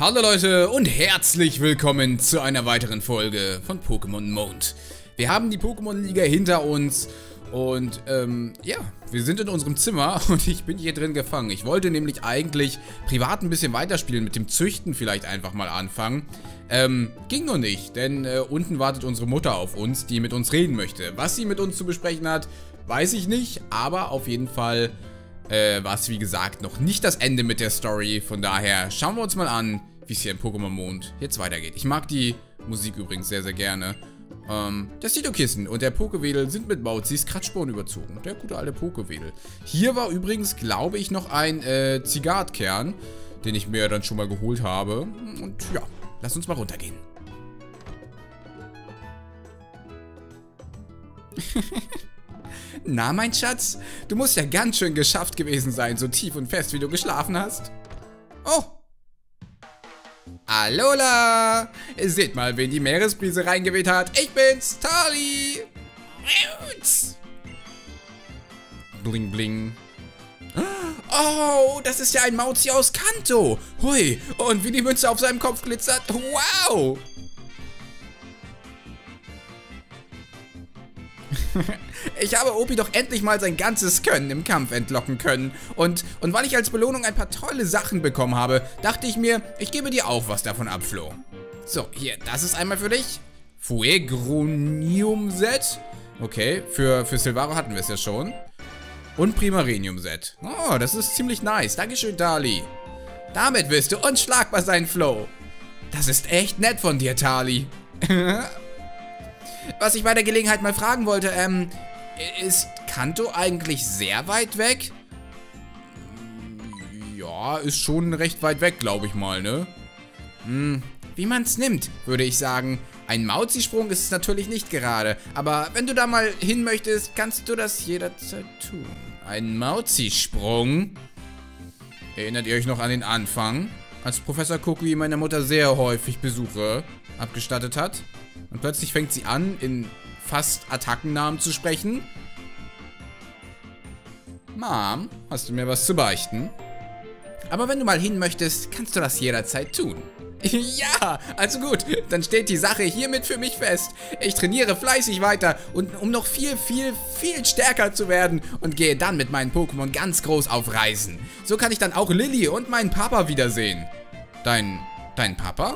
Hallo Leute und herzlich willkommen zu einer weiteren Folge von Pokémon Mond. Wir haben die Pokémon-Liga hinter uns und ja, wir sind in unserem Zimmer und ich bin hier drin gefangen. Ich wollte nämlich eigentlich privat ein bisschen weiterspielen, mit dem Züchten vielleicht einfach mal anfangen. Ging nur nicht, denn unten wartet unsere Mutter auf uns, die mit uns reden möchte. Was sie mit uns zu besprechen hat, weiß ich nicht, aber auf jeden Fall war es wie gesagt noch nicht das Ende mit der Story. Von daher schauen wir uns mal an, wie es hier in Pokémon Mond jetzt weitergeht. Ich mag die Musik übrigens sehr, sehr gerne. Das Cito-Kissen und der Pokewedel sind mit Mauzis Kratzsporen überzogen. Der gute alte Pokewedel. Hier war übrigens, glaube ich, noch ein Zigarretkern, den ich mir dann schon mal geholt habe. Und ja, lass uns mal runtergehen. Na, mein Schatz, du musst ja ganz schön geschafft gewesen sein, so tief und fest, wie du geschlafen hast. Oh! Alola! Seht mal, wen die Meeresbrise reingeweht hat. Ich bin's, Tali! Bling, bling. Oh, das ist ja ein Mauzi aus Kanto. Hui, und wie die Münze auf seinem Kopf glitzert. Wow! Ich habe Opi doch endlich mal sein ganzes Können im Kampf entlocken können. Und weil ich als Belohnung ein paar tolle Sachen bekommen habe, dachte ich mir, ich gebe dir auch was davon ab, Flo. So, hier, das ist einmal für dich. Fuegronium-Set. Okay, für Silvaro hatten wir es ja schon. Und Primarenium-Set. Oh, das ist ziemlich nice. Dankeschön, Tali. Damit wirst du unschlagbar sein, Flo. Das ist echt nett von dir, Tali. Was ich bei der Gelegenheit mal fragen wollte, ist Kanto eigentlich sehr weit weg? Ja, ist schon recht weit weg, glaube ich mal, ne? Wie man es nimmt, würde ich sagen. Ein Mauzi-Sprung ist es natürlich nicht gerade, aber wenn du da mal hin möchtest, kannst du das jederzeit tun. Ein Mauzi-Sprung? Erinnert ihr euch noch an den Anfang, als Professor Kukui meine Mutter sehr häufig Besuche abgestattet hat? Und plötzlich fängt sie an, in fast Attackennamen zu sprechen. Mom, hast du mir was zu beichten? Aber wenn du mal hin möchtest, kannst du das jederzeit tun. Ja, also gut, dann steht die Sache hiermit für mich fest. Ich trainiere fleißig weiter, und um noch viel stärker zu werden und gehe dann mit meinen Pokémon ganz groß auf Reisen. So kann ich dann auch Lilly und meinen Papa wiedersehen. Dein Papa?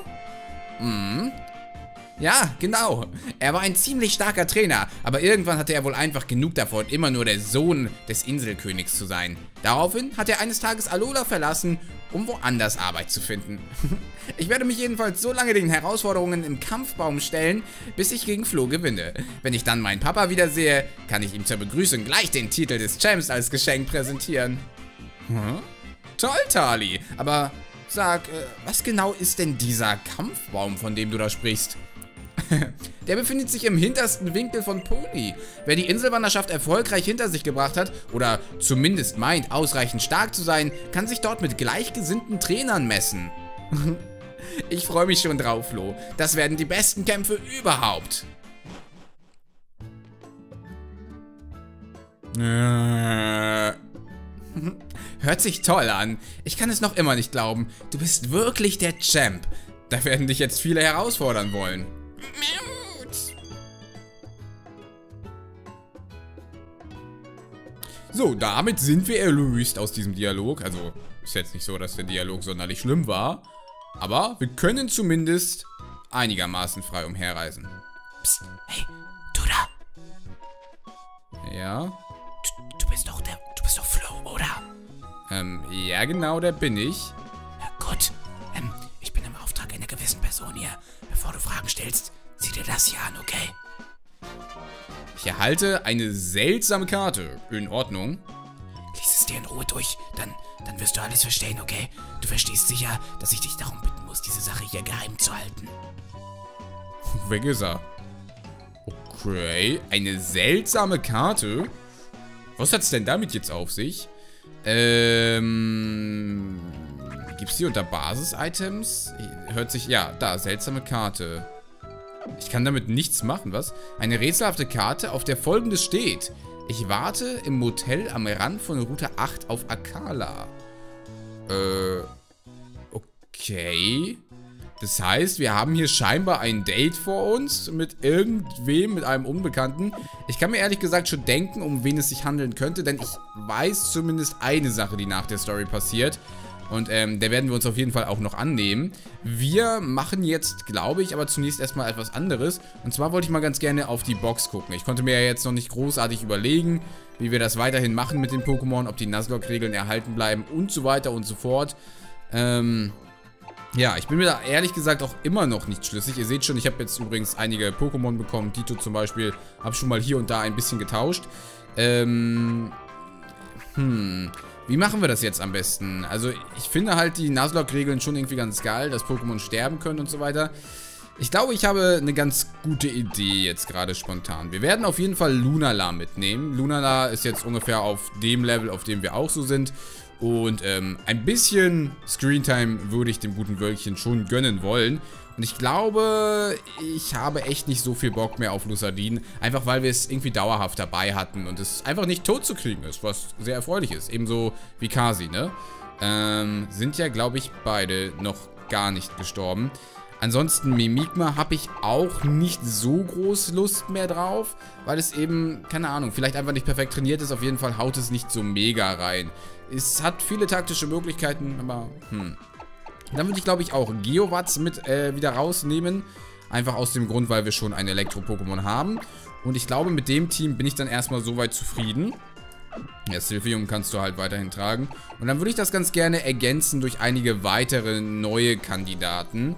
Ja, genau. Er war ein ziemlich starker Trainer, aber irgendwann hatte er wohl einfach genug davon, immer nur der Sohn des Inselkönigs zu sein. Daraufhin hat er eines Tages Alola verlassen, um woanders Arbeit zu finden. Ich werde mich jedenfalls so lange den Herausforderungen im Kampfbaum stellen, bis ich gegen Flo gewinne. Wenn ich dann meinen Papa wiedersehe, kann ich ihm zur Begrüßung gleich den Titel des Champs als Geschenk präsentieren. Toll, Tali. Aber sag, was genau ist denn dieser Kampfbaum, von dem du da sprichst? Der befindet sich im hintersten Winkel von Pony. Wer die Inselwanderschaft erfolgreich hinter sich gebracht hat, oder zumindest meint, ausreichend stark zu sein, kann sich dort mit gleichgesinnten Trainern messen. Ich freue mich schon drauf, Flo. Das werden die besten Kämpfe überhaupt. Hört sich toll an. Ich kann es noch immer nicht glauben. Du bist wirklich der Champ. Da werden dich jetzt viele herausfordern wollen. So, damit sind wir erlöst aus diesem Dialog. Also, ist jetzt nicht so, dass der Dialog sonderlich schlimm war. Aber wir können zumindest einigermaßen frei umherreisen. Psst, hey, du da. Ja? Du bist doch Flo, oder? Ja genau, der bin ich. Ja, gut, ich bin im Auftrag einer gewissen Person hier. Bevor du Fragen stellst, sieh dir das hier an, okay? Ich erhalte eine seltsame Karte. In Ordnung. Lies es dir in Ruhe durch, dann wirst du alles verstehen, okay? Du verstehst sicher, dass ich dich darum bitten muss, diese Sache hier geheim zu halten. Weg ist er. Okay, eine seltsame Karte. Was hat's denn damit jetzt auf sich? Gibt's die unter Basis-Items? Hört sich, ja, da, seltsame Karte. Ich kann damit nichts machen, was? Eine rätselhafte Karte, auf der Folgendes steht. Ich warte im Motel am Rand von Route 8 auf Akala. Okay. Das heißt, wir haben hier scheinbar ein Date vor uns mit irgendwem, mit einem Unbekannten. Ich kann mir ehrlich gesagt schon denken, um wen es sich handeln könnte, denn ich weiß zumindest eine Sache, die nach der Story passiert. Und der werden wir uns auf jeden Fall auch noch annehmen. Wir machen jetzt, glaube ich, aber zunächst erstmal etwas anderes. Und zwar wollte ich mal ganz gerne auf die Box gucken. Ich konnte mir ja jetzt noch nicht großartig überlegen, wie wir das weiterhin machen mit den Pokémon, ob die Nuzlocke-Regeln erhalten bleiben und so weiter und so fort. Ja, ich bin mir da ehrlich gesagt auch immer noch nicht schlüssig. Ihr seht schon, ich habe jetzt übrigens einige Pokémon bekommen. Dito zum Beispiel, habe schon mal hier und da ein bisschen getauscht. Wie machen wir das jetzt am besten? Also, ich finde halt die Nuzlocke-Regeln schon irgendwie ganz geil, dass Pokémon sterben können und so weiter. Ich glaube, ich habe eine ganz gute Idee jetzt gerade spontan. Wir werden auf jeden Fall Lunala mitnehmen. Lunala ist jetzt ungefähr auf dem Level, auf dem wir auch so sind. Und ein bisschen Screentime würde ich dem guten Wölkchen schon gönnen wollen. Und ich glaube, ich habe echt nicht so viel Bock mehr auf Lusadin. Einfach weil wir es irgendwie dauerhaft dabei hatten und es einfach nicht tot zu kriegen ist, was sehr erfreulich ist. Ebenso wie Kasi, ne? Sind ja, glaube ich, beide noch gar nicht gestorben. Ansonsten Mimikma habe ich auch nicht so groß Lust mehr drauf, weil es eben, keine Ahnung, vielleicht einfach nicht perfekt trainiert ist. Auf jeden Fall haut es nicht so mega rein. Es hat viele taktische Möglichkeiten, aber Dann würde ich, glaube ich, auch Geowatz mit wieder rausnehmen. Einfach aus dem Grund, weil wir schon ein Elektro-Pokémon haben. Und ich glaube, mit dem Team bin ich dann erstmal soweit zufrieden. Ja, Sylvium kannst du halt weiterhin tragen. Und dann würde ich das ganz gerne ergänzen durch einige weitere neue Kandidaten.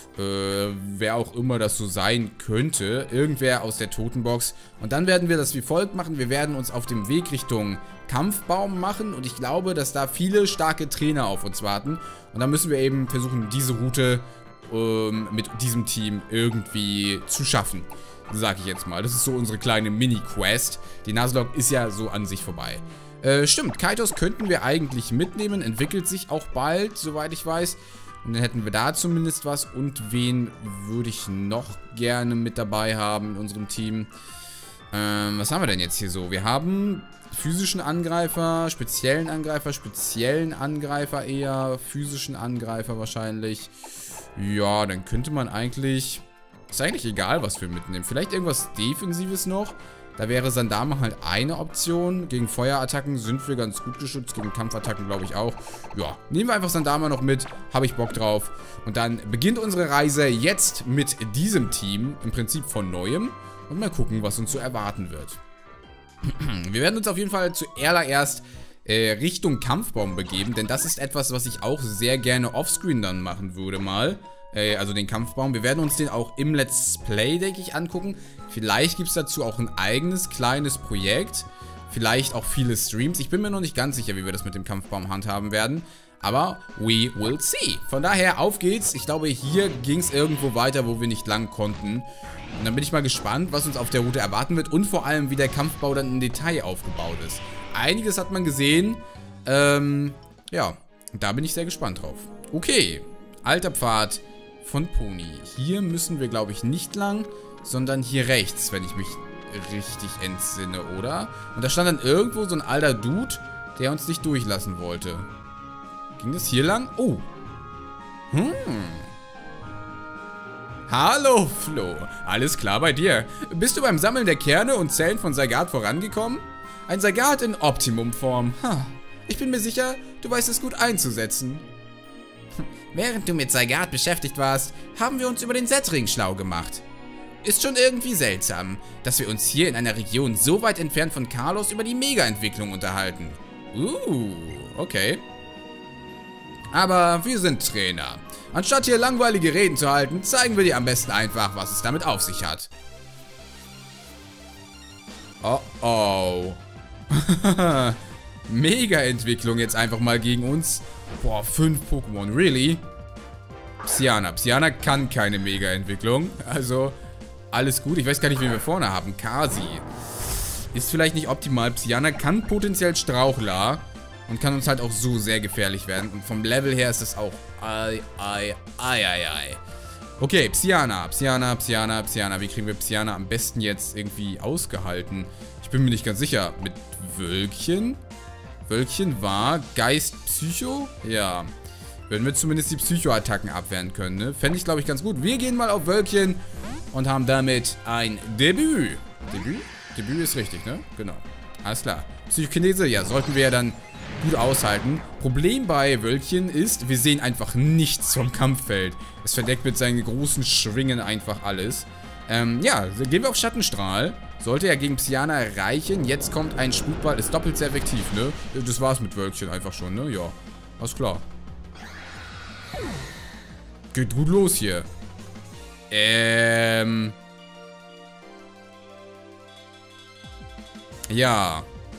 Wer auch immer das so sein könnte. Irgendwer aus der Totenbox. Und dann werden wir das wie folgt machen. Wir werden uns auf dem Weg Richtung Kampfbaum machen. Und ich glaube, dass da viele starke Trainer auf uns warten. Und dann müssen wir eben versuchen, diese Route mit diesem Team irgendwie zu schaffen. Sag ich jetzt mal. Das ist so unsere kleine Mini-Quest. Die Nuzlocke ist ja so an sich vorbei. Stimmt, Kaitos könnten wir eigentlich mitnehmen. Entwickelt sich auch bald, soweit ich weiß. Und dann hätten wir da zumindest was. Und wen würde ich noch gerne mit dabei haben in unserem Team? Was haben wir denn jetzt hier so? Wir haben physischen Angreifer, speziellen Angreifer eher, physischen Angreifer wahrscheinlich. Ja, dann könnte man eigentlich... Ist eigentlich egal, was wir mitnehmen. Vielleicht irgendwas Defensives noch. Da wäre Sandama halt eine Option. Gegen Feuerattacken sind wir ganz gut geschützt. Gegen Kampfattacken glaube ich auch. Ja, nehmen wir einfach Sandama noch mit. Habe ich Bock drauf. Und dann beginnt unsere Reise jetzt mit diesem Team. Im Prinzip von Neuem. Und mal gucken, was uns so erwarten wird. Wir werden uns auf jeden Fall zuallererst Richtung Kampfbaum begeben. Denn das ist etwas, was ich auch sehr gerne offscreen dann machen würde mal. Also den Kampfbaum. Wir werden uns den auch im Let's Play, denke ich, angucken. Vielleicht gibt es dazu auch ein eigenes kleines Projekt. Vielleicht auch viele Streams. Ich bin mir noch nicht ganz sicher, wie wir das mit dem Kampfbaum handhaben werden. Aber we will see. Von daher, auf geht's. Ich glaube, hier ging es irgendwo weiter, wo wir nicht lang konnten. Und dann bin ich mal gespannt, was uns auf der Route erwarten wird. Und vor allem, wie der Kampfbau dann im Detail aufgebaut ist. Einiges hat man gesehen. Ja, da bin ich sehr gespannt drauf. Okay, alter Pfad von Poni. Hier müssen wir, glaube ich, nicht lang, sondern hier rechts, wenn ich mich richtig entsinne, oder? Und da stand dann irgendwo so ein alter Dude, der uns nicht durchlassen wollte. Ging das hier lang? Oh. Hallo, Flo. Alles klar bei dir? Bist du beim Sammeln der Kerne und Zellen von Zygarde vorangekommen? Ein Zygarde in Optimumform. Ich bin mir sicher, du weißt es gut einzusetzen. Während du mit Zygarde beschäftigt warst, haben wir uns über den Setring schlau gemacht. Ist schon irgendwie seltsam, dass wir uns hier in einer Region so weit entfernt von Kalos über die Mega-Entwicklung unterhalten. Okay. Aber wir sind Trainer. Anstatt hier langweilige Reden zu halten, zeigen wir dir am besten einfach, was es damit auf sich hat. Oh. Mega-Entwicklung jetzt einfach mal gegen uns. Boah, 5 Pokémon, really? Psyana. Psyana kann keine Mega-Entwicklung. Also, alles gut. Ich weiß gar nicht, wen wir vorne haben. Kasi. Ist vielleicht nicht optimal. Psyana kann potenziell Strauchler. Und kann uns halt auch so sehr gefährlich werden. Und vom Level her ist das auch... Okay, Psyana. Wie kriegen wir Psyana am besten jetzt irgendwie ausgehalten? Ich bin mir nicht ganz sicher. Mit Wölkchen? Wölkchen war Geist Psycho? Ja. Wenn wir zumindest die Psycho-Attacken abwehren können, ne? Fände ich, glaube ich, ganz gut. Wir gehen mal auf Wölkchen und haben damit ein Debüt. Debüt? Debüt ist richtig, ne? Genau. Alles klar. Psychokinese, ja, sollten wir ja dann gut aushalten. Problem bei Wölkchen ist, wir sehen einfach nichts vom Kampffeld. Es verdeckt mit seinen großen Schwingen einfach alles. Ja, gehen wir auf Schattenstrahl. Sollte ja gegen Psyana reichen. Jetzt kommt ein Spukball. Ist doppelt sehr effektiv, ne? Das war's mit Wölkchen einfach schon, ne? Ja. Alles klar. Geht gut los hier. Ja.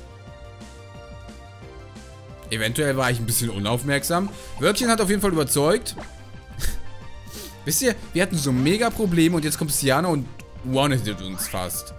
Eventuell war ich ein bisschen unaufmerksam. Wölkchen hat auf jeden Fall überzeugt. Wisst ihr, wir hatten so mega Probleme und jetzt kommt Psyana und one-hittet uns fast.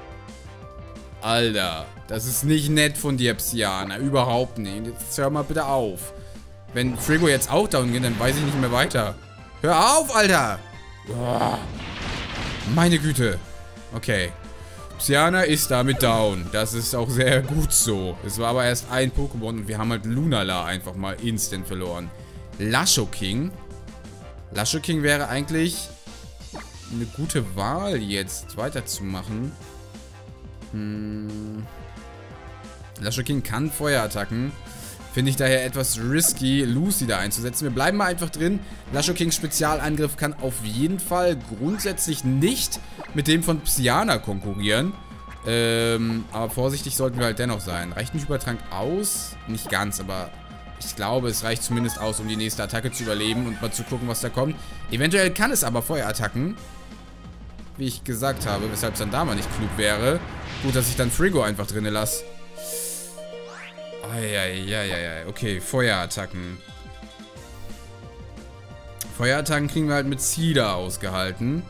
Alter, das ist nicht nett von dir, Psyana. Überhaupt nicht. Jetzt hör mal bitte auf. Wenn Frigo jetzt auch down geht, dann weiß ich nicht mehr weiter. Hör auf, Alter! Boah. Meine Güte. Okay. Psyana ist damit down. Das ist auch sehr gut so. Es war aber erst ein Pokémon und wir haben halt Lunala einfach mal instant verloren. Lashoking. Lashoking wäre eigentlich eine gute Wahl jetzt weiterzumachen. Lashoking kann Feuerattacken. Finde ich daher etwas risky, Lucy da einzusetzen. Wir bleiben mal einfach drin. Lashokings Spezialangriff kann auf jeden Fall grundsätzlich nicht mit dem von Psyana konkurrieren. Aber vorsichtig sollten wir halt dennoch sein. Reicht ein Hypertrank aus? Nicht ganz, aber ich glaube, es reicht zumindest aus, um die nächste Attacke zu überleben und mal zu gucken, was da kommt. Eventuell kann es aber Feuerattacken. Wie ich gesagt habe, weshalb es dann da mal nicht klug wäre. Gut, dass ich dann Frigo einfach drinnen lasse. Eieieiei. Okay, Feuerattacken. Feuerattacken kriegen wir halt mit Cedar ausgehalten.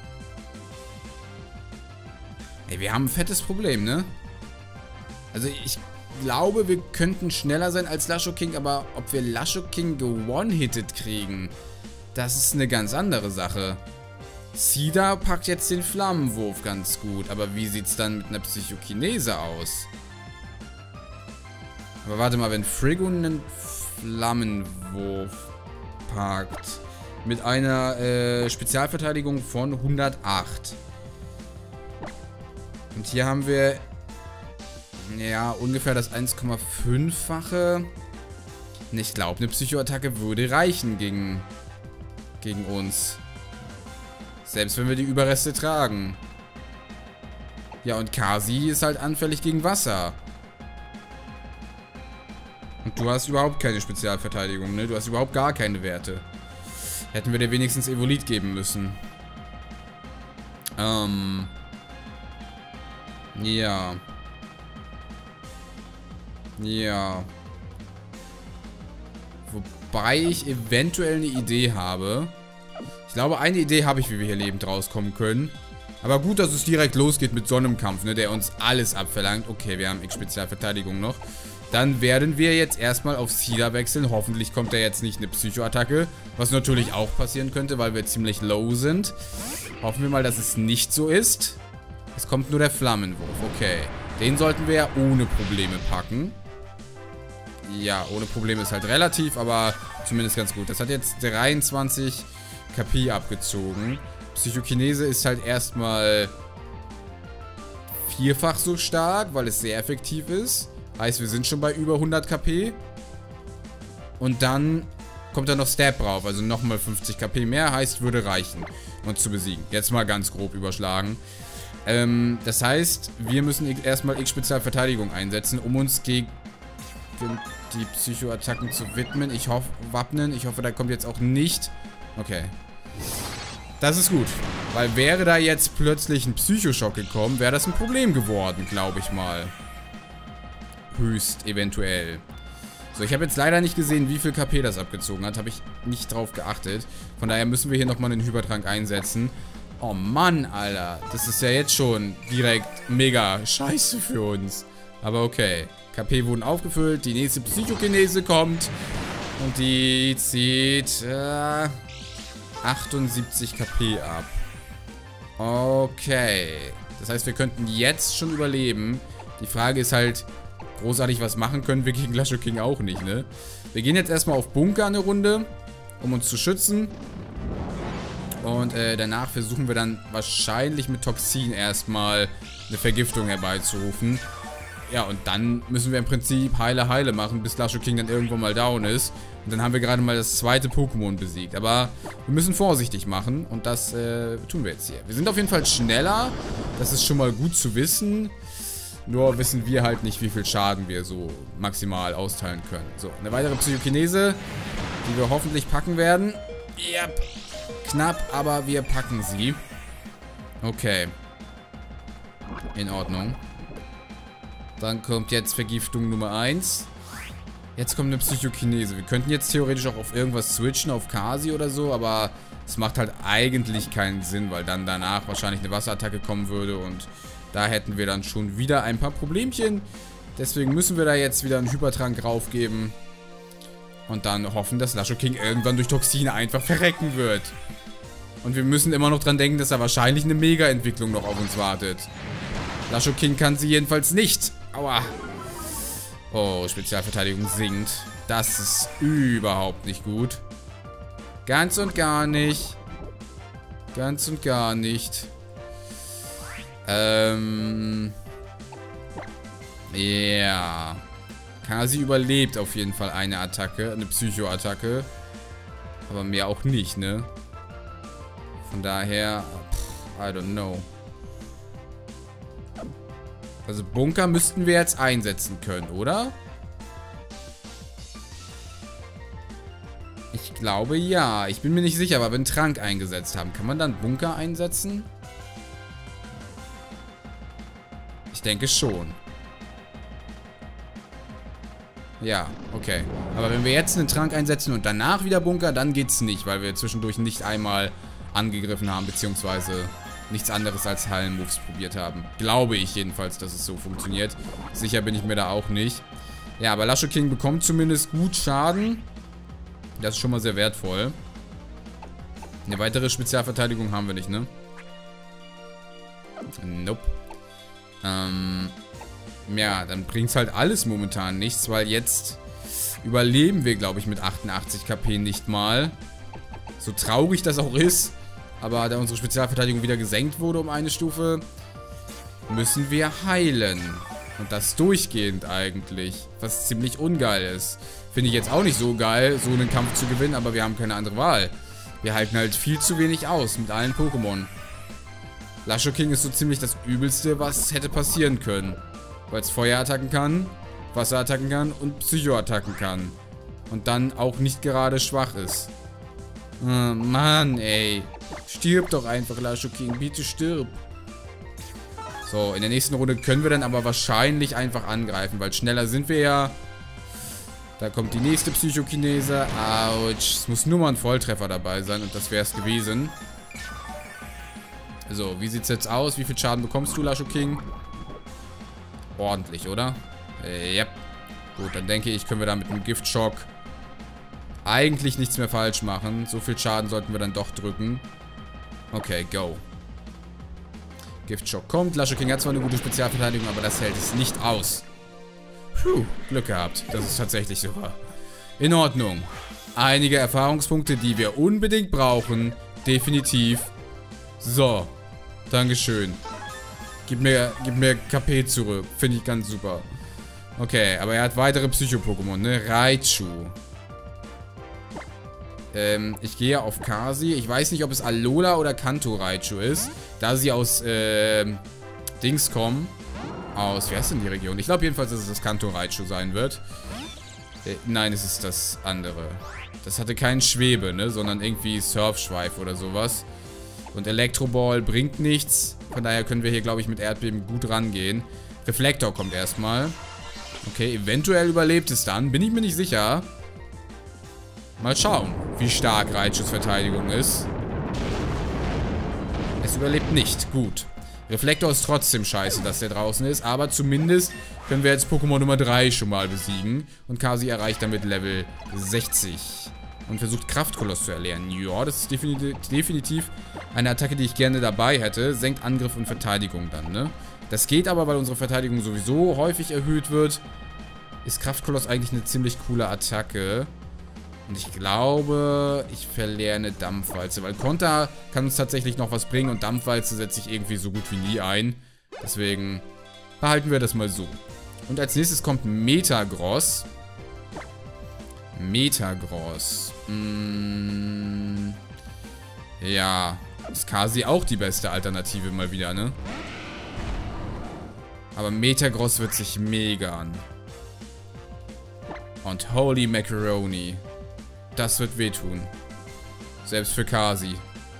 Ey, wir haben ein fettes Problem, ne? Also ich glaube, wir könnten schneller sein als Lashoking, aber ob wir Lashoking ge-one-hitted kriegen, das ist eine ganz andere Sache. Cedar packt jetzt den Flammenwurf ganz gut, aber wie sieht's dann mit einer Psychokinese aus? Aber warte mal, wenn Frigo einen Flammenwurf packt mit einer Spezialverteidigung von 108. Und hier haben wir ja ungefähr das 1,5-fache. Ich glaube, eine Psychoattacke würde reichen gegen uns. Selbst wenn wir die Überreste tragen. Ja, und Kasi ist halt anfällig gegen Wasser. Und du hast überhaupt keine Spezialverteidigung, ne? Du hast überhaupt gar keine Werte. Hätten wir dir wenigstens Evolit geben müssen. Ja. Ja. Wobei ich eventuell eine Idee habe. Ich glaube, eine Idee habe ich, wie wir hier lebend rauskommen können. Aber gut, dass es direkt losgeht mit Sonnenkampf, ne? Der uns alles abverlangt. Okay, wir haben X-Spezialverteidigung noch. Dann werden wir jetzt erstmal auf Cedar wechseln. Hoffentlich kommt da jetzt nicht eine Psychoattacke. Was natürlich auch passieren könnte, weil wir ziemlich low sind. Hoffen wir mal, dass es nicht so ist. Es kommt nur der Flammenwurf. Okay. Den sollten wir ja ohne Probleme packen. Ja, ohne Probleme ist halt relativ, aber zumindest ganz gut. Das hat jetzt 23 KP abgezogen. Psychokinese ist halt erstmal vierfach so stark, weil es sehr effektiv ist. Heißt, wir sind schon bei über 100 KP. Und dann kommt da noch Stab drauf, also nochmal 50 KP mehr. Heißt, würde reichen, uns zu besiegen. Jetzt mal ganz grob überschlagen. Das heißt, wir müssen erstmal X-Spezialverteidigung einsetzen, um uns gegen die Psychoattacken zu widmen. Ich hoffe, Ich hoffe, da kommt jetzt auch nicht. Okay. Das ist gut. Weil wäre da jetzt plötzlich ein Psychoschock gekommen, wäre das ein Problem geworden, glaube ich mal. Höchst eventuell. So, ich habe jetzt leider nicht gesehen, wie viel KP das abgezogen hat. Habe ich nicht drauf geachtet. Von daher müssen wir hier nochmal einen Hypertrank einsetzen. Oh Mann, Alter. Das ist ja jetzt schon direkt mega scheiße für uns. Aber okay. KP wurden aufgefüllt. Die nächste Psychokinese kommt. Und die zieht 78 KP ab. Okay. Das heißt, wir könnten jetzt schon überleben. Die Frage ist halt großartig was machen können wir gegen Lasho King auch nicht, ne? Wir gehen jetzt erstmal auf Bunker eine Runde, um uns zu schützen. Und danach versuchen wir dann wahrscheinlich mit Toxin erstmal eine Vergiftung herbeizurufen. Ja, und dann müssen wir im Prinzip Heile machen, bis Lasho King dann irgendwo mal down ist. Und dann haben wir gerade mal das zweite Pokémon besiegt. Aber wir müssen vorsichtig machen und das tun wir jetzt hier. Wir sind auf jeden Fall schneller. Das ist schon mal gut zu wissen. Nur wissen wir halt nicht, wie viel Schaden wir so maximal austeilen können. So, eine weitere Psychokinese, die wir hoffentlich packen werden. Yep. Knapp, aber wir packen sie. Okay. In Ordnung. Dann kommt jetzt Vergiftung Nummer 1. Jetzt kommt eine Psychokinese. Wir könnten jetzt theoretisch auch auf irgendwas switchen, auf Kasi oder so, aber es macht halt eigentlich keinen Sinn, weil dann danach wahrscheinlich eine Wasserattacke kommen würde und da hätten wir dann schon wieder ein paar Problemchen. Deswegen müssen wir da jetzt wieder einen Hypertrank raufgeben und dann hoffen, dass Lasho King irgendwann durch Toxine einfach verrecken wird. Und wir müssen immer noch dran denken, dass da wahrscheinlich eine Mega-Entwicklung noch auf uns wartet. Lasho King kann sie jedenfalls nicht. Aua. Oh, Spezialverteidigung sinkt. Das ist überhaupt nicht gut. Ganz und gar nicht. Ganz und gar nicht. Ja. Kasi überlebt auf jeden Fall eine Attacke. Eine Psycho-Attacke. Aber mehr auch nicht, ne? Von daher, I don't know. Also Bunker müssten wir jetzt einsetzen können, oder? Ich glaube ja. Ich bin mir nicht sicher, aber wenn Trank eingesetzt haben, kann man dann Bunker einsetzen? Ich denke schon. Ja, okay. Aber wenn wir jetzt einen Trank einsetzen und danach wieder Bunker, dann geht's nicht, weil wir zwischendurch nicht einmal angegriffen haben, beziehungsweise nichts anderes als Hallen-Moves probiert haben. Glaube ich jedenfalls, dass es so funktioniert. Sicher bin ich mir da auch nicht. Ja, aber Lasho King bekommt zumindest gut Schaden. Das ist schon mal sehr wertvoll. Eine weitere Spezialverteidigung haben wir nicht, ne? Nope. Ja, dann bringt es halt alles momentan nichts, weil jetzt überleben wir, glaube ich, mit 88 KP nicht mal. So traurig das auch ist. Aber da unsere Spezialverteidigung wieder gesenkt wurde um eine Stufe, müssen wir heilen. Und das durchgehend eigentlich. Was ziemlich ungeil ist. Finde ich jetzt auch nicht so geil, so einen Kampf zu gewinnen, aber wir haben keine andere Wahl. Wir halten halt viel zu wenig aus mit allen Pokémon. Lasho King ist so ziemlich das Übelste, was hätte passieren können. Weil es Feuerattacken kann, Wasserattacken kann und Psychoattacken kann. Und dann auch nicht gerade schwach ist. Oh, Mann, ey. Stirb doch einfach, Lasho King. Bitte stirb. So, in der nächsten Runde können wir dann aber wahrscheinlich einfach angreifen, weil schneller sind wir ja. Da kommt die nächste Psychokinese. Autsch. Es muss nur mal ein Volltreffer dabei sein und das wäre es gewesen. So, wie sieht's jetzt aus? Wie viel Schaden bekommst du, Lasho King? Ordentlich, oder? Yep. Gut, dann denke ich, können wir da mit einem Giftschock eigentlich nichts mehr falsch machen. So viel Schaden sollten wir dann doch drücken. Okay, go. Giftschock kommt. Lasho King hat zwar eine gute Spezialverteidigung, aber das hält es nicht aus. Puh, Glück gehabt. Das ist tatsächlich so. In Ordnung. Einige Erfahrungspunkte, die wir unbedingt brauchen. Definitiv. So. Dankeschön. Gib mir KP zurück. Finde ich ganz super. Okay, aber er hat weitere Psycho-Pokémon, ne? Raichu. Ich gehe auf Kasi. Ich weiß nicht, ob es Alola oder Kanto Raichu ist. Da sie aus, Dings kommen. Aus, wie heißt denn die Region? Ich glaube jedenfalls, dass es das Kanto Raichu sein wird. Nein, es ist das andere. Das hatte keinen Schwebe, ne? Sondern irgendwie Surfschweif oder sowas. Und Elektroball bringt nichts. Von daher können wir hier, glaube ich, mit Erdbeben gut rangehen. Reflektor kommt erstmal. Okay, eventuell überlebt es dann. Bin ich mir nicht sicher. Mal schauen, wie stark Raichus Verteidigung ist. Es überlebt nicht. Gut. Reflektor ist trotzdem scheiße, dass der draußen ist. Aber zumindest können wir jetzt Pokémon Nummer 3 schon mal besiegen. Und Kasi erreicht damit Level 60. Und versucht Kraftkoloss zu erlernen. Ja, das ist definitiv eine Attacke, die ich gerne dabei hätte. Senkt Angriff und Verteidigung dann, ne? Das geht aber, weil unsere Verteidigung sowieso häufig erhöht wird. ist Kraftkoloss eigentlich eine ziemlich coole Attacke. Und ich glaube, ich verlerne Dampfwalze, weil Konter kann uns tatsächlich noch was bringen und Dampfwalze setze ich irgendwie so gut wie nie ein. Deswegen behalten wir das mal so. Und als nächstes kommt Metagross. Metagross. Ja, ist Kasi auch die beste Alternative mal wieder, ne? Aber Metagross wird sich mega an. Und Holy Macaroni. Das wird wehtun. Selbst für Kasi.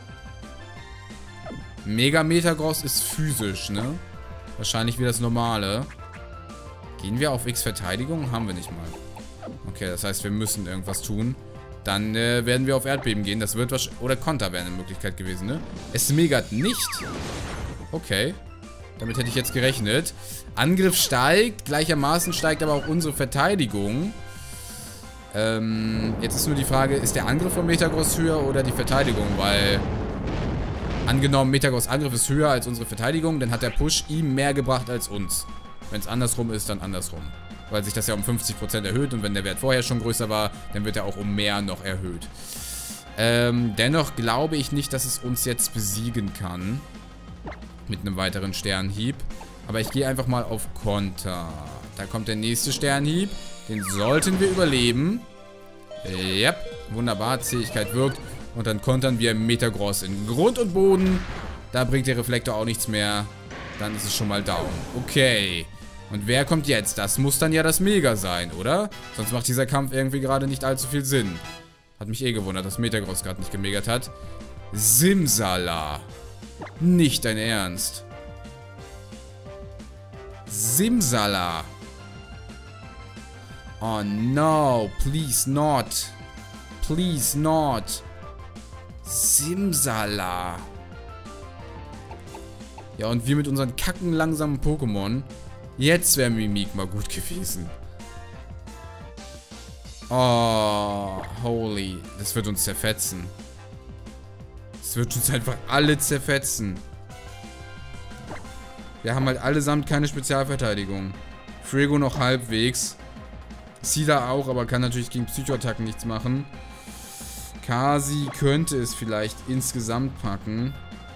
Mega Metagross ist physisch, ne? Wahrscheinlich wie das normale. Gehen wir auf X Verteidigung? Haben wir nicht mal. Okay, das heißt, wir müssen irgendwas tun. Dann werden wir auf Erdbeben gehen. Das wird wahrscheinlich... Oder Konter wäre eine Möglichkeit gewesen, ne? Es megert nicht. Okay. Damit hätte ich jetzt gerechnet. Angriff steigt. Gleichermaßen steigt aber auch unsere Verteidigung. Jetzt ist nur die Frage, ist der Angriff von Metagross höher oder die Verteidigung? Weil, angenommen, Metagross Angriff ist höher als unsere Verteidigung, dann hat der Push ihm mehr gebracht als uns. Wenn es andersrum ist, dann andersrum. Weil sich das ja um 50% erhöht und wenn der Wert vorher schon größer war, dann wird er auch um mehr noch erhöht. Dennoch glaube ich nicht, dass es uns jetzt besiegen kann. Mit einem weiteren Sternhieb. Aber ich gehe einfach mal auf Konter. Da kommt der nächste Sternhieb. Den sollten wir überleben. Yep, wunderbar. Zähigkeit wirkt. Und dann kontern wir Metagross in Grund und Boden. Da bringt der Reflektor auch nichts mehr. Dann ist es schon mal down. Okay. Und wer kommt jetzt? Das muss dann ja das Mega sein, oder? Sonst macht dieser Kampf irgendwie gerade nicht allzu viel Sinn. Hat mich eh gewundert, dass Metagross gerade nicht gemegert hat. Simsala. Nicht dein Ernst. Simsala. Oh no, please not. Please not. Simsala. Ja, und wir mit unseren kacken langsamen Pokémon. Jetzt wäre Mimik mal gut gewesen. Oh, holy. Das wird uns zerfetzen. Das wird uns einfach alle zerfetzen. Wir haben halt allesamt keine Spezialverteidigung. Frigo noch halbwegs. Sida auch, aber kann natürlich gegen Psychoattacken nichts machen. Kasi könnte es vielleicht insgesamt packen.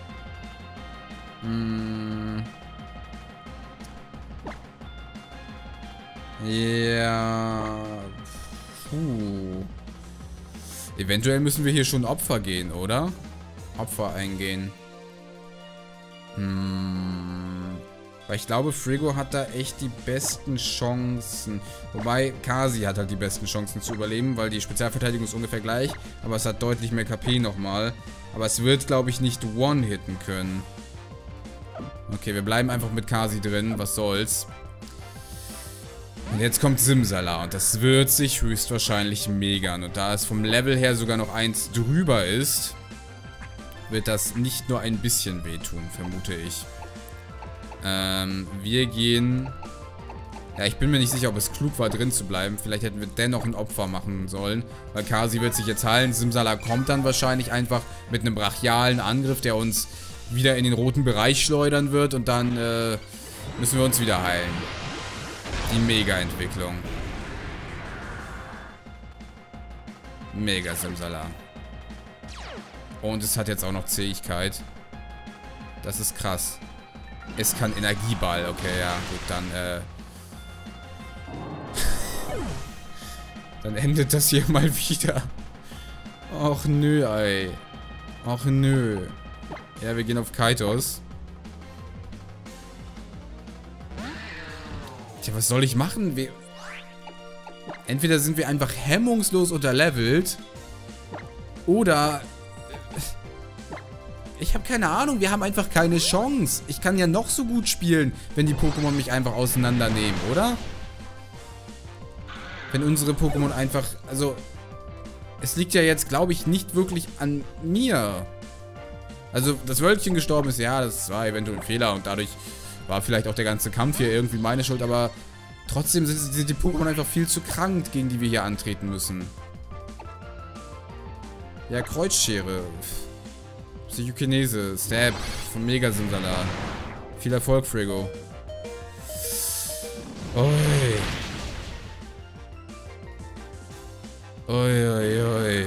Ja. Puh. Eventuell müssen wir hier schon Opfer gehen, oder? Opfer eingehen. Weil ich glaube, Frigo hat da echt die besten Chancen. Wobei, Kasi hat halt die besten Chancen zu überleben, weil die Spezialverteidigung ist ungefähr gleich. Aber es hat deutlich mehr KP nochmal. Aber es wird, glaube ich, nicht one-hitten können. Okay, wir bleiben einfach mit Kasi drin. Was soll's. Und jetzt kommt Simsala. Und das wird sich höchstwahrscheinlich megern. Und da es vom Level her sogar noch eins drüber ist, wird das nicht nur ein bisschen wehtun, vermute ich. Wir gehen... Ja, ich bin mir nicht sicher, ob es klug war, drin zu bleiben. Vielleicht hätten wir dennoch ein Opfer machen sollen. Weil Kasi wird sich jetzt heilen. Simsala kommt dann wahrscheinlich einfach mit einem brachialen Angriff, der uns wieder in den roten Bereich schleudern wird. Und dann müssen wir uns wieder heilen. Die Mega-Entwicklung. Mega Simsala. Und es hat jetzt auch noch Zähigkeit. Das ist krass. Es kann Energieball. Okay, ja, gut, dann, dann endet das hier mal wieder. Och, nö, ey. Och, nö. Ja, wir gehen auf Kaitos. Tja, was soll ich machen? Entweder sind wir einfach hemmungslos unterlevelt. Oder... Ich habe keine Ahnung, wir haben einfach keine Chance. Ich kann ja noch so gut spielen, wenn die Pokémon mich einfach auseinandernehmen, oder? Wenn unsere Pokémon einfach... Also, es liegt ja jetzt, glaube ich, nicht wirklich an mir. Also, das Wölkchen gestorben ist, ja, das war eventuell ein Fehler und dadurch war vielleicht auch der ganze Kampf hier irgendwie meine Schuld, aber trotzdem sind die Pokémon einfach viel zu krank, gegen die wir hier antreten müssen. Ja, Kreuzschere. Psychokinese, Stab von Mega Simsala. Viel Erfolg, Frigo. Oi. Uiuiui.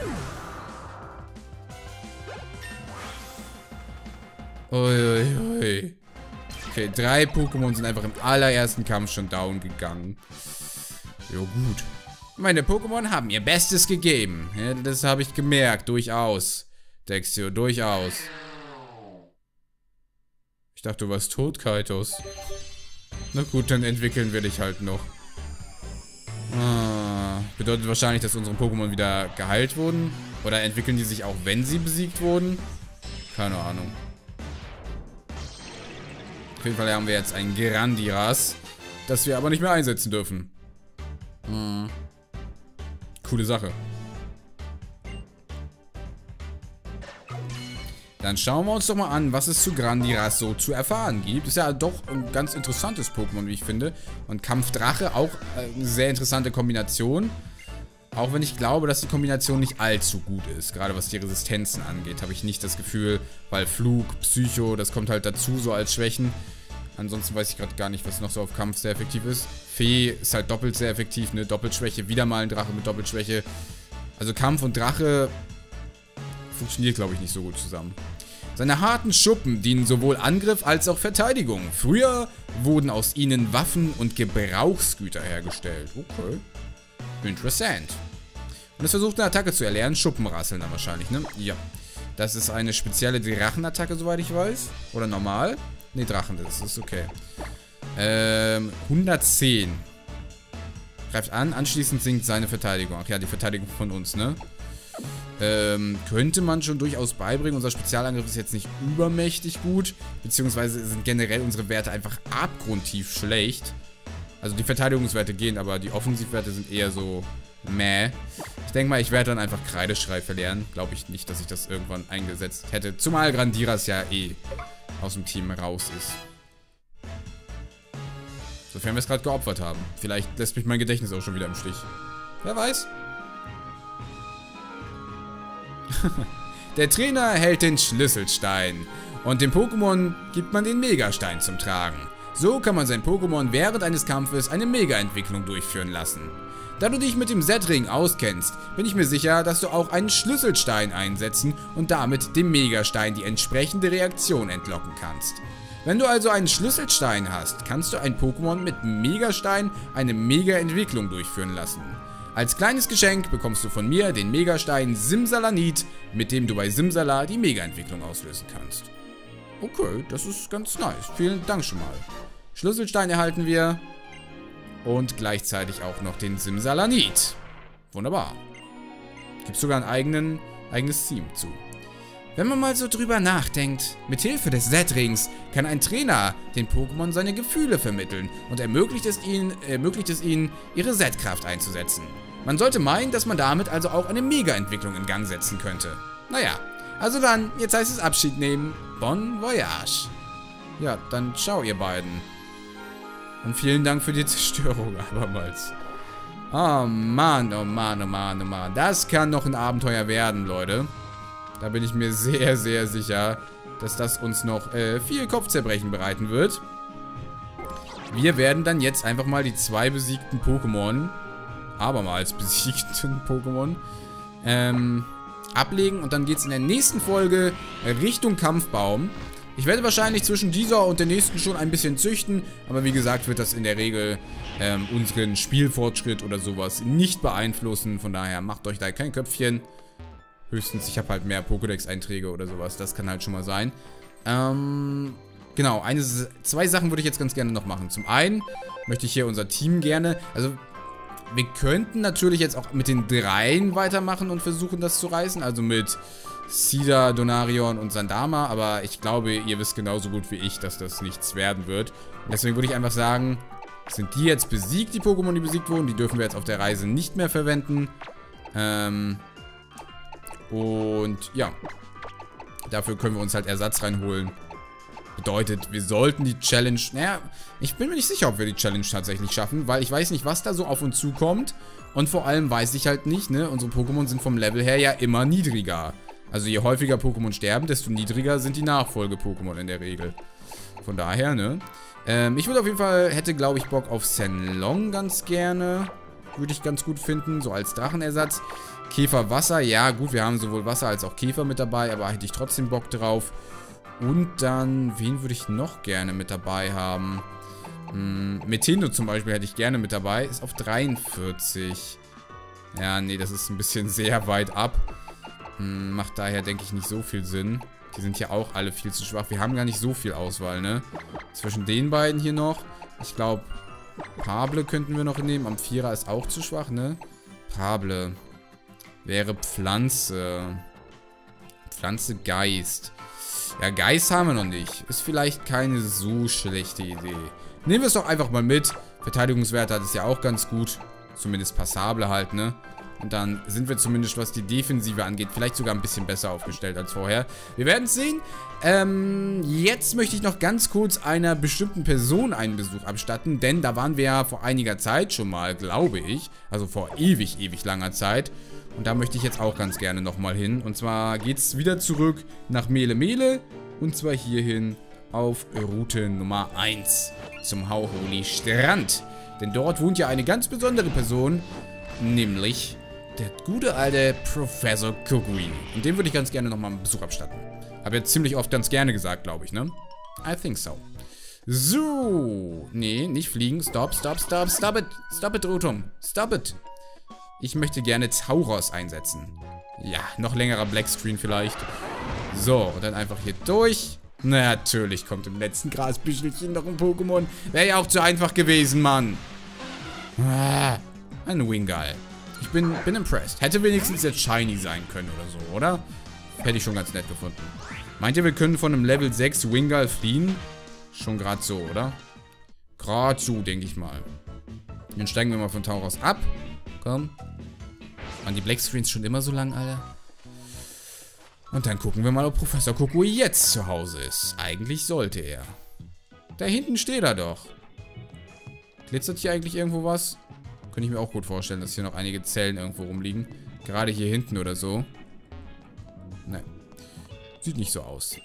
Uiuiui. Okay, 3 Pokémon sind einfach im allerersten Kampf schon down gegangen. Jo, gut. Meine Pokémon haben ihr Bestes gegeben. Ja, das habe ich gemerkt. Durchaus. Dexio, durchaus. Ich dachte, du warst tot, Kaitos. Na gut, dann entwickeln wir dich halt noch. Bedeutet wahrscheinlich, dass unsere Pokémon wieder geheilt wurden? Oder entwickeln die sich auch, wenn sie besiegt wurden? Keine Ahnung. Auf jeden Fall haben wir jetzt ein Grandiras, das wir aber nicht mehr einsetzen dürfen. Coole Sache. Dann schauen wir uns doch mal an, was es zu Grandiras so zu erfahren gibt. Ist ja doch ein ganz interessantes Pokémon, wie ich finde. Und Kampfdrache auch eine sehr interessante Kombination. Auch wenn ich glaube, dass die Kombination nicht allzu gut ist. Gerade was die Resistenzen angeht, habe ich nicht das Gefühl, weil Flug, Psycho, das kommt halt dazu, so als Schwächen. Ansonsten weiß ich gerade gar nicht, was noch so auf Kampf sehr effektiv ist. Fee ist halt doppelt sehr effektiv, ne? Doppelschwäche, wieder mal ein Drache mit Doppelschwäche. Also Kampf und Drache funktioniert, glaube ich, nicht so gut zusammen. Seine harten Schuppen dienen sowohl Angriff als auch Verteidigung. Früher wurden aus ihnen Waffen und Gebrauchsgüter hergestellt. Okay. Interessant. Und es versucht eine Attacke zu erlernen. Schuppenrasseln dann wahrscheinlich, ne? Ja. Das ist eine spezielle Drachenattacke, soweit ich weiß. Oder normal? Ne, Drachen, das ist okay. 110. Greift an, anschließend sinkt seine Verteidigung. Ach ja, die Verteidigung von uns, ne? Könnte man schon durchaus beibringen. Unser Spezialangriff ist jetzt nicht übermächtig gut. Beziehungsweise sind generell unsere Werte einfach abgrundtief schlecht. Also die Verteidigungswerte gehen, aber die Offensivwerte sind eher so meh. Ich denke mal, ich werde dann einfach Kreideschrei verlieren. Glaube ich nicht, dass ich das irgendwann eingesetzt hätte. Zumal Grandiras ja eh aus dem Team raus ist. Sofern wir es gerade geopfert haben. Vielleicht lässt mich mein Gedächtnis auch schon wieder im Stich. Wer weiß. Der Trainer hält den Schlüsselstein. Und dem Pokémon gibt man den Megastein zum Tragen. So kann man sein Pokémon während eines Kampfes eine Mega-Entwicklung durchführen lassen. Da du dich mit dem Z-Ring auskennst, bin ich mir sicher, dass du auch einen Schlüsselstein einsetzen und damit dem Megastein die entsprechende Reaktion entlocken kannst. Wenn du also einen Schlüsselstein hast, kannst du ein Pokémon mit Megastein eine Mega-Entwicklung durchführen lassen. Als kleines Geschenk bekommst du von mir den Megastein Simsalanit, mit dem du bei Simsala die Mega-Entwicklung auslösen kannst. Okay, das ist ganz nice. Vielen Dank schon mal. Schlüsselstein erhalten wir. Und gleichzeitig auch noch den Simsalanit. Wunderbar. Gibt sogar ein eigenes Theme zu. Wenn man mal so drüber nachdenkt, mit Hilfe des Z-Rings kann ein Trainer den Pokémon seine Gefühle vermitteln und ermöglicht es ihnen, ihre Z-Kraft einzusetzen. Man sollte meinen, dass man damit also auch eine Mega-Entwicklung in Gang setzen könnte. Naja, also dann, jetzt heißt es Abschied nehmen. Bon voyage. Ja, dann ciao ihr beiden. Und vielen Dank für die Zerstörung abermals. Oh Mann, oh Mann, oh Mann, oh Mann. Das kann noch ein Abenteuer werden, Leute. Da bin ich mir sehr, sehr sicher, dass das uns noch viel Kopfzerbrechen bereiten wird. Wir werden dann jetzt einfach mal die 2 besiegten Pokémon, abermals besiegten Pokémon, ablegen. Und dann geht es in der nächsten Folge Richtung Kampfbaum. Ich werde wahrscheinlich zwischen dieser und der nächsten schon ein bisschen züchten. Aber wie gesagt, wird das in der Regel unseren Spielfortschritt oder sowas nicht beeinflussen. Von daher macht euch da kein Köpfchen. Höchstens, ich habe halt mehr Pokédex-Einträge oder sowas. Das kann halt schon mal sein. Genau, 2 Sachen würde ich jetzt ganz gerne noch machen. Zum einen möchte ich hier unser Team gerne... Also, wir könnten natürlich jetzt auch mit den 3 weitermachen und versuchen, das zu reißen. Also mit Sida, Donarion und Sandama. Aber ich glaube, ihr wisst genauso gut wie ich, dass das nichts werden wird. Und deswegen würde ich einfach sagen, sind die jetzt besiegt, die Pokémon, die besiegt wurden. Die dürfen wir jetzt auf der Reise nicht mehr verwenden. Und ja, dafür können wir uns halt Ersatz reinholen. Bedeutet, wir sollten die Challenge... Naja, ich bin mir nicht sicher, ob wir die Challenge tatsächlich schaffen, weil ich weiß nicht, was da so auf uns zukommt. Und vor allem weiß ich halt nicht, ne, unsere Pokémon sind vom Level her ja immer niedriger. Also je häufiger Pokémon sterben, desto niedriger sind die Nachfolge-Pokémon in der Regel. Von daher, ne. Ich würde auf jeden Fall, hätte glaube ich Bock auf Senlong ganz gerne. würde ich ganz gut finden, so als Drachenersatz. Käfer Wasser, ja gut, wir haben sowohl Wasser als auch Käfer mit dabei, aber hätte ich trotzdem Bock drauf. Und dann, wen würde ich noch gerne mit dabei haben? Metendo zum Beispiel hätte ich gerne mit dabei, ist auf 43. Ja, nee, das ist ein bisschen sehr weit ab. Macht daher, denke ich, nicht so viel Sinn. Die sind ja auch alle viel zu schwach. Wir haben gar nicht so viel Auswahl, ne? Zwischen den beiden hier noch. Ich glaube, Pable könnten wir noch nehmen. Amphira ist auch zu schwach, ne? Pable. Wäre Pflanze. Pflanze Geist. Ja, Geist haben wir noch nicht. Ist vielleicht keine so schlechte Idee. Nehmen wir es doch einfach mal mit. Verteidigungswert hat es ja auch ganz gut. Zumindest passable halt, ne? Und dann sind wir zumindest, was die Defensive angeht, vielleicht sogar ein bisschen besser aufgestellt als vorher. Wir werden es sehen. Jetzt möchte ich noch ganz kurz einer bestimmten Person einen Besuch abstatten, denn da waren wir ja vor einiger Zeit schon mal, glaube ich. Also vor ewig, ewig langer Zeit. Und da möchte ich jetzt auch ganz gerne nochmal hin. Und zwar geht es wieder zurück nach Mele Mele. Und zwar hierhin auf Route Nummer 1 zum Hauholi Strand. Denn dort wohnt ja eine ganz besondere Person, nämlich der gute alte Professor Kukui. Und dem würde ich ganz gerne nochmal einen Besuch abstatten. Habe jetzt ziemlich oft ganz gerne gesagt, glaube ich, ne? I think so. So. Nee, nicht fliegen. Stop, stop, stop, stop it. Stop it, Rotom. Stop it. Ich möchte gerne Tauros einsetzen. Ja, noch längerer Blackscreen vielleicht. So, und dann einfach hier durch. Natürlich kommt im letzten Grasbüschelchen noch ein Pokémon. Wäre ja auch zu einfach gewesen, Mann. Ah, ein Wingull. Ich bin impressed. Hätte wenigstens jetzt Shiny sein können oder so, oder? Hätte ich schon ganz nett gefunden. Meint ihr, wir können von einem Level 6 Wingull fliehen? Schon gerade so, oder? Gerade so, denke ich mal. Dann steigen wir mal von Tauros ab. Komm. Waren die Blackscreens schon immer so lang, Alter? Und dann gucken wir mal, ob Professor Kukui jetzt zu Hause ist. Eigentlich sollte er. Da hinten steht er doch. Glitzert hier eigentlich irgendwo was? Könnte ich mir auch gut vorstellen, dass hier noch einige Zellen irgendwo rumliegen. Gerade hier hinten oder so. Ne. Sieht nicht so aus.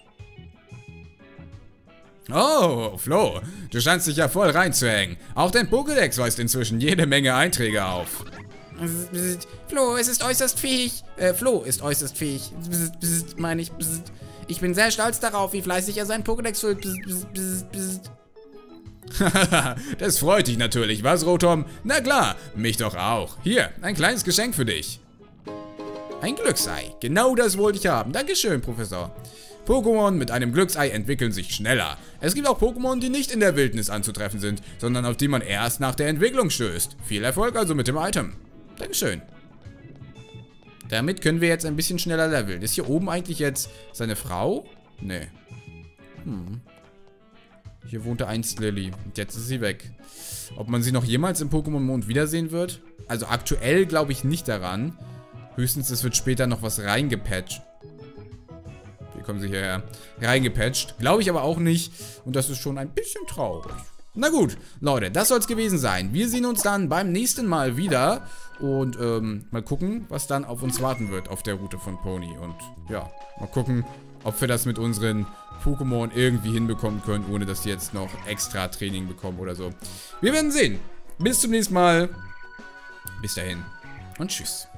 Oh, Flo. Du scheinst dich ja voll reinzuhängen. Auch dein Pokédex weist inzwischen jede Menge Einträge auf. Flo, es ist äußerst fähig. Flo ist äußerst fähig. Meine ich. Ich bin sehr stolz darauf, wie fleißig er seinen Pokédex füllt. Das freut dich natürlich, was, Rotom? Na klar, mich doch auch. Hier, ein kleines Geschenk für dich. Ein Glücksei. Genau das wollte ich haben. Dankeschön, Professor. Pokémon mit einem Glücksei entwickeln sich schneller. Es gibt auch Pokémon, die nicht in der Wildnis anzutreffen sind, sondern auf die man erst nach der Entwicklung stößt. Viel Erfolg also mit dem Item. Dankeschön. Damit können wir jetzt ein bisschen schneller leveln. Ist hier oben eigentlich jetzt seine Frau? Nee. Hier wohnte einst Lilly. Und jetzt ist sie weg. Ob man sie noch jemals im Pokémon-Mond wiedersehen wird? Also aktuell glaube ich nicht daran. Höchstens, es wird später noch was reingepatcht. Wie kommen sie hierher? Reingepatcht. Glaube ich aber auch nicht. Und das ist schon ein bisschen traurig. Na gut, Leute, das soll es gewesen sein. Wir sehen uns dann beim nächsten Mal wieder. Und mal gucken, was dann auf uns warten wird auf der Route von Pony. Und ja, mal gucken, ob wir das mit unseren Pokémon irgendwie hinbekommen können, ohne dass die jetzt noch extra Training bekommen oder so. Wir werden sehen. Bis zum nächsten Mal. Bis dahin und tschüss.